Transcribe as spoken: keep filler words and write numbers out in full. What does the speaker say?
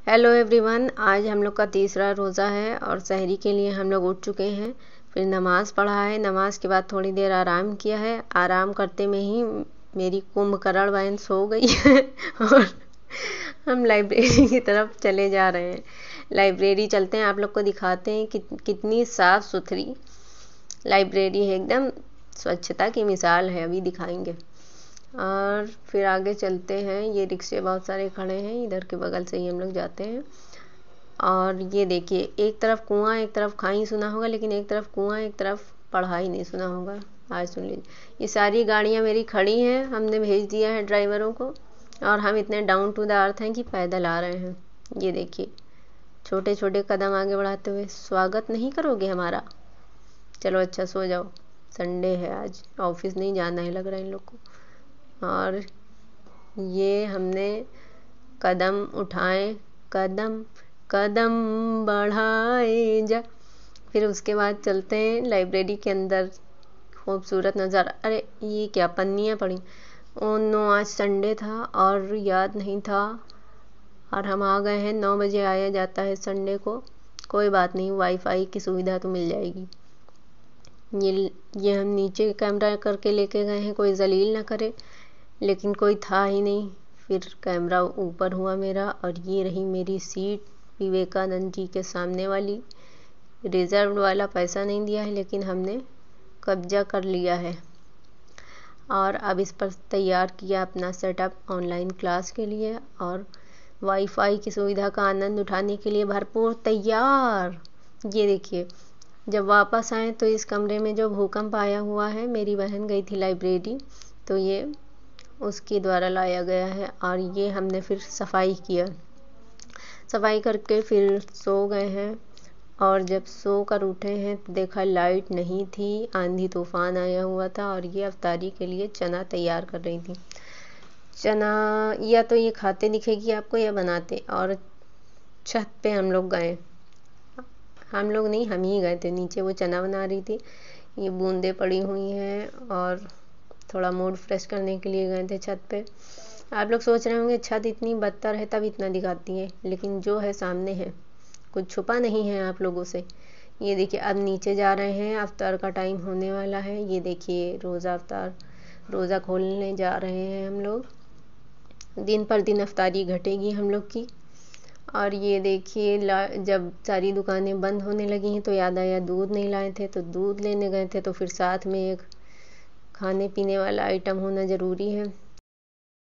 Hello everyone, आज हम लोग का तीसरा रोज़ा है और सहरी के लिए हम लोग उठ चुके हैं। फिर नमाज़ पढ़ा है, नमाज के बाद थोड़ी देर आराम किया है। आराम करते में ही मेरी कुंभकर्ण बहन सो गई है और हम लाइब्रेरी की तरफ चले जा रहे हैं। लाइब्रेरी चलते हैं, आप लोग को दिखाते हैं कि कितनी साफ़ सुथरी लाइब्रेरी है, एकदम स्वच्छता की मिसाल है। अभी दिखाएंगे और फिर आगे चलते हैं। ये रिक्शे बहुत सारे खड़े हैं, इधर के बगल से ही हम लोग जाते हैं। और ये देखिए, एक तरफ कुआं एक तरफ खाई सुना होगा, लेकिन एक तरफ कुआं एक तरफ पढ़ाई नहीं सुना होगा। आज सुन लीजिए, ये सारी गाड़ियां मेरी खड़ी हैं, हमने भेज दिया है ड्राइवरों को और हम इतने डाउन टू द अर्थ हैं कि पैदल आ रहे हैं। ये देखिए, छोटे छोटे कदम आगे बढ़ाते हुए। स्वागत नहीं करोगे हमारा? चलो अच्छा, सो जाओ, संडे है, आज ऑफिस नहीं जाना है लग रहा है इन लोग को। और ये हमने कदम उठाए, कदम कदम बढ़ाए जा। फिर उसके बाद चलते हैं लाइब्रेरी के अंदर। खूबसूरत नज़ारा। अरे ये क्या पन्नियाँ पड़ी? ओ नो, आज संडे था और याद नहीं था और हम आ गए हैं। नौ बजे आया जाता है संडे को। कोई बात नहीं, वाईफाई की सुविधा तो मिल जाएगी। ये ये हम नीचे कैमरा करके लेके गए हैं, कोई जलील ना करे, लेकिन कोई था ही नहीं। फिर कैमरा ऊपर हुआ मेरा और ये रही मेरी सीट, विवेकानंद जी के सामने वाली। रिजर्व वाला पैसा नहीं दिया है, लेकिन हमने कब्जा कर लिया है। और अब इस पर तैयार किया अपना सेटअप ऑनलाइन क्लास के लिए और वाईफाई की सुविधा का आनंद उठाने के लिए भरपूर तैयार। ये देखिए, जब वापस आए तो इस कमरे में जो भूकंप आया हुआ है, मेरी बहन गई थी लाइब्रेरी तो ये उसके द्वारा लाया गया है। और ये हमने फिर सफाई किया, सफाई करके फिर सो गए हैं। और जब सो कर उठे हैं तो देखा लाइट नहीं थी, आंधी तूफान आया हुआ था। और ये अफ्तारी के लिए चना तैयार कर रही थी। चना या तो ये खाते दिखेगी आपको या बनाते। और छत पे हम लोग गए, हम लोग नहीं, हम ही गए थे नीचे। वो चना बना रही थी, ये बूंदें पड़ी हुई हैं और थोड़ा मूड फ्रेश करने के लिए गए थे छत पे। आप लोग सोच रहे होंगे छत इतनी बदतर है तब इतना दिखाती है, लेकिन जो है सामने है, कुछ छुपा नहीं है आप लोगों से। ये देखिए, अब नीचे जा रहे हैं, अफ्तार का टाइम होने वाला है। ये देखिए, रोज़ा अफ्तार, रोज़ा खोलने जा रहे हैं हम लोग। दिन पर दिन अफ्तारी घटेगी हम लोग की। और ये देखिए, जब सारी दुकानें बंद होने लगी हैं तो याद आया दूध नहीं लाए थे, तो दूध लेने गए थे। तो फिर साथ में एक खाने पीने वाला आइटम होना ज़रूरी है।